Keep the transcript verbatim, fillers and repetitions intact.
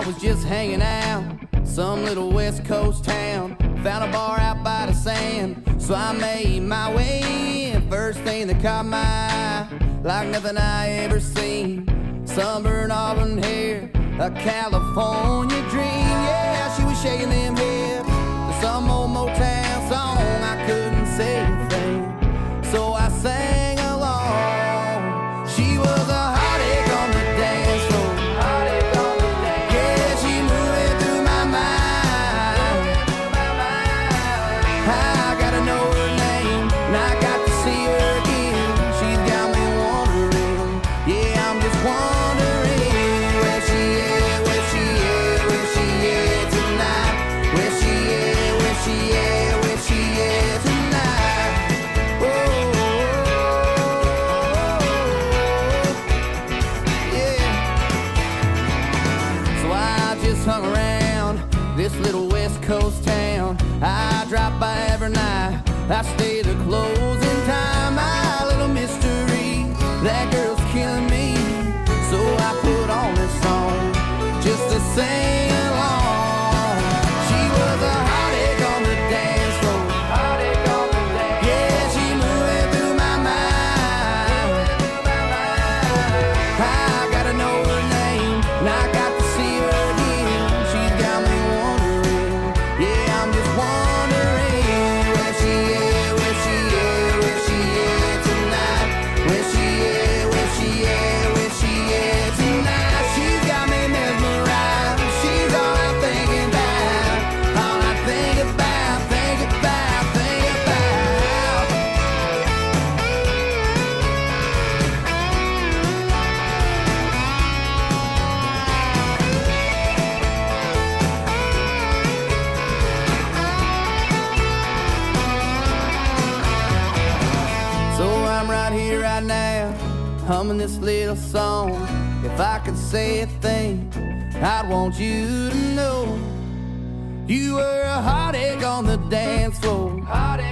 was just hanging out, some little West Coast town. Found a bar out by the sand, so I made my way in. First thing that caught my eye, like nothing I ever seen. Sunburned auburn hair, a California dream. Yeah, she was shaking them hips to some old Motown song. I couldn't say a thing, so I sang along. She was a heartache on the dance floor. Heartache on the dance. Yeah, she moving through my mind. I gotta know her name, and I got to see her again. She's got me wondering. Yeah, I'm just wondering where she is, where she is, where she is tonight. Where she is, where she is, where she is tonight. Oh, yeah. So I just hung around this little West Coast town. I drop by every night, I stay to closing time. My little mystery, that girl's killing me. So I put on this song just to sing along. She was a heartache on the dance floor. Heartache on the dance. Yeah, she moving through my mind. I gotta know her name, and I got to see her again. She's got me wondering. Yeah, I'm just wondering where she is, where she is, where she is tonight. Where she is, where she is, where she is tonight. She's got me mesmerized. She's all I'm thinking about. All I think about, think about, think about. So I'm right here, right now, humming this little song. If I could say a thing, I'd want you to know you were a heartache on the dance floor. Heartache